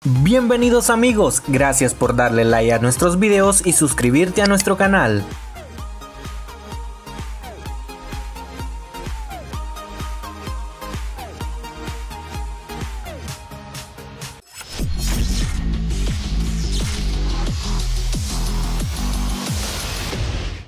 Bienvenidos amigos, gracias por darle like a nuestros videos y suscribirte a nuestro canal.